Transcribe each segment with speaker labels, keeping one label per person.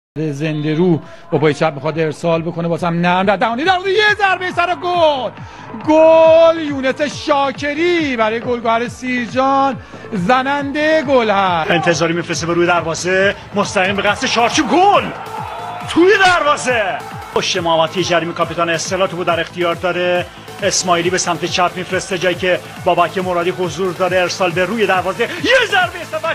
Speaker 1: زنده رو با پای چپ میخواد ارسال بکنه، بازم نرم در دهانی در یه ضربه سر گل یونس شاکری برای گلگهر سیرجان زننده گل هست.
Speaker 2: انتظاری میفرسته به روی دروازه مستقیم به قصد چارچوب، گل توی دروازه. پشت محمد تیجری کاپیتان استقلال تو در اختیار داره. اسماعیلی به سمت چپ میفرسته جایی که بابک مرادی حضور داره. ارسال به روی دروازه، یه ضربه استفاده،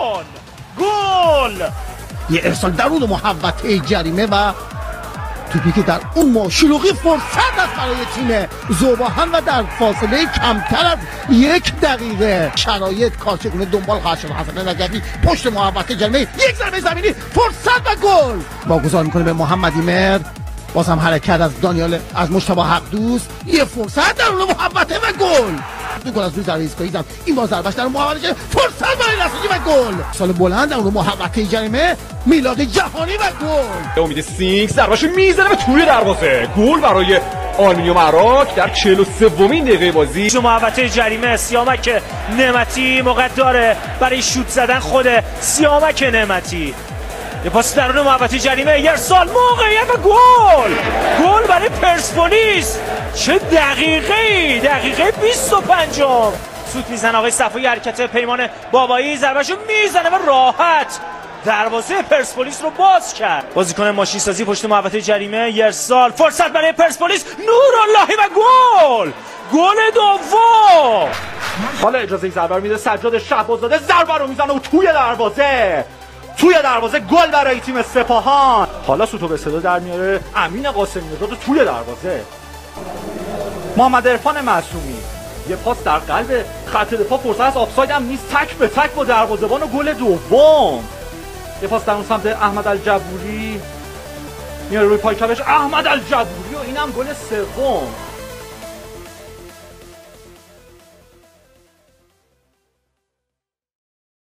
Speaker 2: گل.
Speaker 3: یه ارسال درون محوطه جریمه و توپی که در اون شلوغی فرصت است برای تیم ذوب‌آهن و در فاصله کمتر از 1 دقیقه شرایط کارچگونه دنبال خواهد شد. حسن نجفی پشت محوطه جریمه، یک ضربه زمینی، فرصت و گل واگذار میکنه به محمد ایمر. باز هم حرکت از دانیال از مجتبی حقدوست، یه فرصت درون محوطه و گل. دو گل از روی ضربه ایستگاهی زد، این بار ضربهش در محوطه، فرصت برای رسیدگی و گل. سال بلند در محوطه جریمه، میلاد جهانی و گل.
Speaker 4: امید سینگ ضربهشو میزنه به توی دروازه، گل برای آلومینیوم عراق در 43مین دقیقه بازی.
Speaker 2: تو محوطه جریمه سیامک نعمتی موقع داره برای شوت زدن، خود سیامک نعمتی یه پاس درون محوطه جریمه، یه ارسال، موقعیت و گل برای پرسپولیس. چه دقیقه 25 سوت میزنه آقای صفایی، حرکت پیمان بابایی، ضربهشو میزنه و راحت دروازه پرسپولیس رو باز کرد. بازیکن ماشین سازی پشت محوطه جریمه، یه ارسال، فرصت برای پرسپولیس، نوراللهی و گل دوم.
Speaker 4: حالا اجازه ضربه رو میده سجاد شهبازاده، ضربه رو میزنه و توی دروازه گل برای تیم سپاهان. حالا سوتو به صدا در میاره امین قاسمی نژاد توی دروازه. محمد عرفان معصومی یه پاس در قلب خط دفاع، فرصت از آفساید هم نیست، تک به تک با دروازه‌بان و گل دوم. یه پاس در اون سمت احمد الجبوری، میاره روی پای چپش احمد الجبوری و اینم گل سوم.